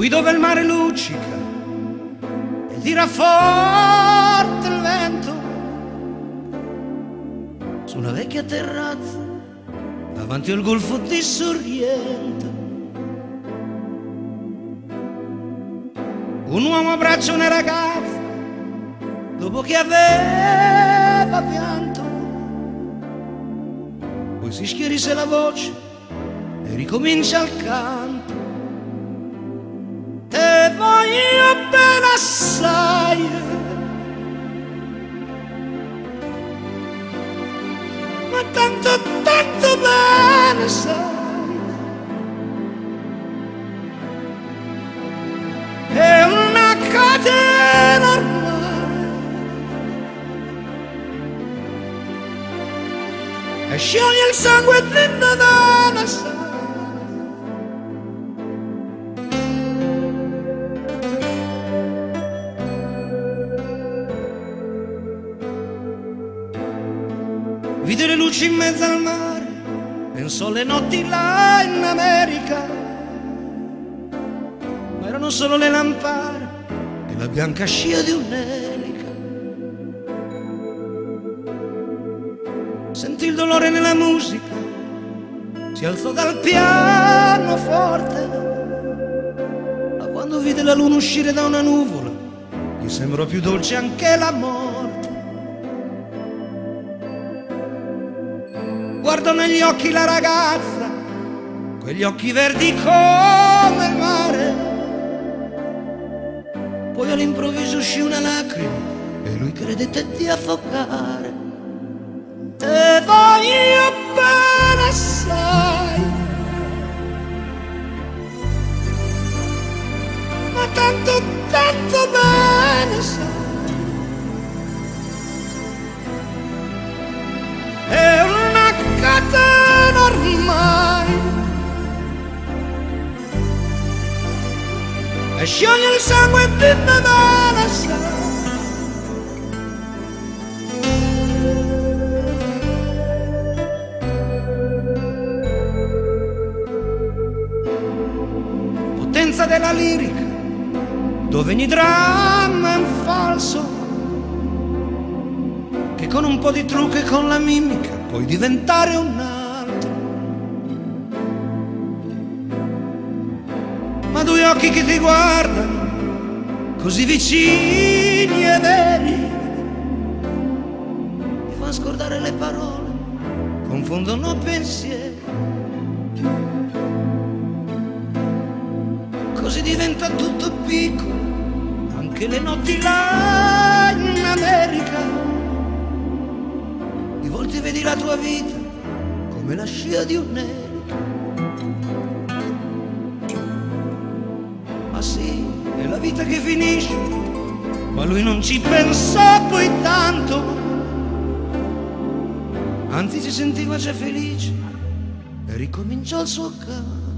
qui dove il mare luccica e tira forte il vento, su una vecchia terrazza davanti al golfo di Sorrento, un uomo abbraccia una ragazza dopo che aveva pianto, poi si schierisce la voce e ricomincia il canto. Te voglio bene assai, ma tanto, tanto bene sai, è una catena ormai, e scioglie il sangue dentro da una sai. Vide le luci in mezzo al mare, pensò alle notti là in America, ma erano solo le lampade e la bianca scia di un'elica. Sentì il dolore nella musica, si alzò dal pianoforte, ma quando vide la luna uscire da una nuvola, gli sembrò più dolce anche la morte. Guardò negli occhi la ragazza, quegli occhi verdi come il mare, poi all'improvviso uscì una lacrima e lui credette di affogare. Te voglio bene assai, ma tanto, tanto bene sai, è una catena ormai, e scioglie il sangue di Nadana sai. Potenza della lirica, dove ogni dramma è un falso, che con un po' di trucco e con la mimica puoi diventare un altro. Ma due occhi che ti guardano, così vicini e veri, ti fanno scordare le parole, confondono pensieri. Così diventa tutto piccolo, anche le notti là in America. Di volte vedi la tua vita come la scia di un'elica. Ma sì, è la vita che finisce, ma lui non ci pensò poi tanto, anzi si sentiva già felice e ricominciò il suo canto.